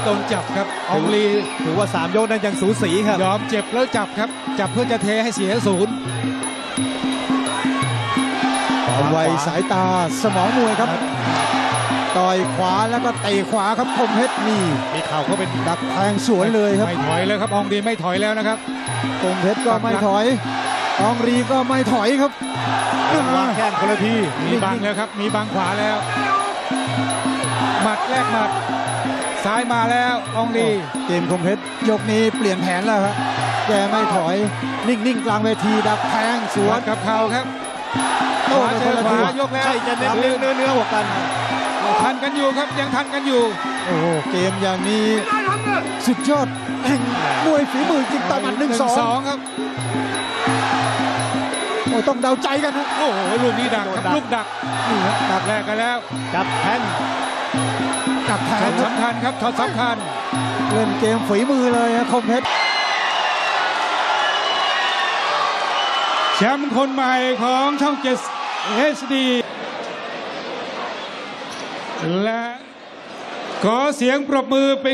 โดนจับครับอองลีถือว่า3 ยกนั้นยังสูสีครับยอมเจ็บแล้วจับครับจับเพื่อจะเทให้เสียศูนย์ความไวสายตาสมองมวยครับต่อยขวาแล้วก็เตะขวาครับคมเพชรนี่มีเข่าเขาเป็นดักแทงสวนเลยครับไม่ถอยเลยครับอองลีไม่ถอยแล้วนะครับคมเพชรก็ไม่ถอยอองลีก็ไม่ถอยครับวางแข้งคนละทีมีบังแล้วครับมีบังขวาแล้วหมัดแรกหมัดซ้ายมาแล้วอองลีเกมคมเพชรยกนี้เปลี่ยนแผนแล้วครับแกไม่ถอยนิ่งๆกลางเวทีดักแทงสวนกับเข่าครับโต้เจอขวายกแล้วใช่จะเน้นเนื้อหัวกันทันกันอยู่ครับยังทันกันอยู่โอ้โหเกมอย่างนี้สุดยอดแห่งมวยฝีมือจริงต่อหมัด1-2 ครับโอ้ต้องเดาใจกันนะโอ้โหลูกนี้ดักครับลูกดักนี่ครับดักแรกกันแล้วจับแทงกับแทงสำคัญครับช็อตสำคัญเล่นเกมฝีมือเลยครับคมเพชรแชมป์คนใหม่ของช่อง7 HD และขอเสียงปรบมือเป็น